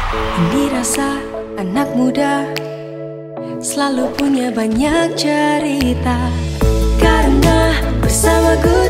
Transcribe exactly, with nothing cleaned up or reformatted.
Ini rasa anak muda selalu punya banyak cerita, karena bersama Gus